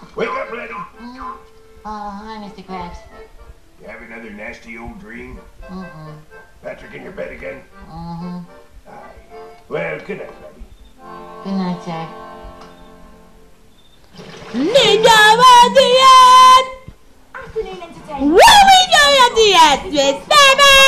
Wake up, Letty. Oh, hi, Mr. Krabs. You have another nasty old dream? Mm-mm. Patrick in your bed again? Mm-hmm. Aye. Well, good night, Letty. Good night, sir. Ninja at the end! Afternoon entertainment. What are we doing at the end? With Sammy!